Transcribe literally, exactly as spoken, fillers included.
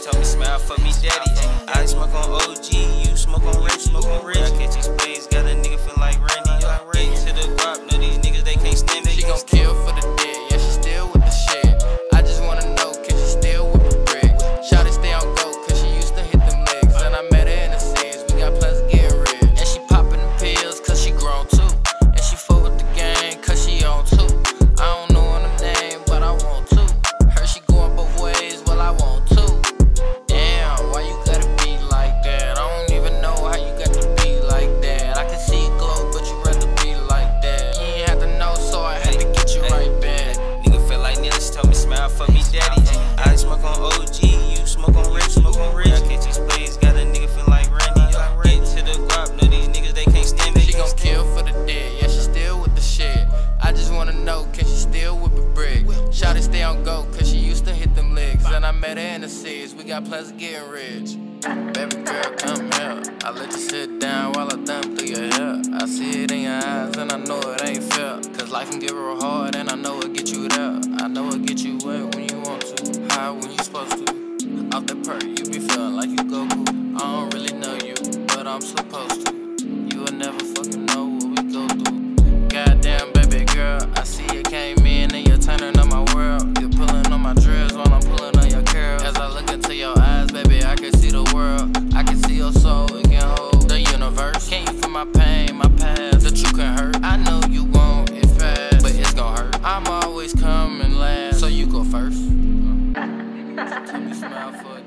told me smile for me, daddy. I smoke on O G, you smoke on Rich, smoke on Rich. I catch these plays, got a nigga feel like Randy. Get to the guap, know these niggas, they can't stand me. She gon' kill for the dead, yeah, she still with the shit. I just wanna know, can she still whip a brick? Shawty stay on go, cause she used to hit them legs. And I met her in the C's, we got plans of getting rich. And she popping the pills, cause she grown too. And she fuck with the gang, cause she on too. I don't know her name, but I want to. Heard she going both ways, well I want to. Damn, why you gotta be like that? I don't even know how you got to be like that. I can see it glow, but you rather be like that. You ain't have to know, so I had to get you right back. Nigga feel like Neil, she told me smile for me, daddy. I smoke on O G, you smoke on Rich, smoke on Rich. I catch these plays, got a nigga feel like Randy. Get to the guap, know these niggas, they can't stand me. She gon' kill for the dead, yeah, she still with the shit. I just wanna know, can she still whip a brick? Shawty stay on go, cause she used to hit them legs. And I met her in the C's, we got plans of getting rich. Baby girl, come here. I let you sit down while I thumb through your hair. I see it in your eyes and I know it ain't fair. Cause life can get real hard and I know it get you there. I know it get you wet when you want to, high when you supposed to. Off that perk, you be feeling like you go cool. I don't really know you, but I'm supposed to. You will never fucking know what we go through. Goddamn baby girl, I see you came in and you're turning on my world. You're pulling on my dress while I'm pulling on your curls. As I look into your eyes, baby, I can see the world. I can see your soul, it can hold the universe. Can you feel my pain, my past, that you can hurt? I know you want it fast, but it's gon' hurt. I'm always coming last, so you go first. Tell me smile for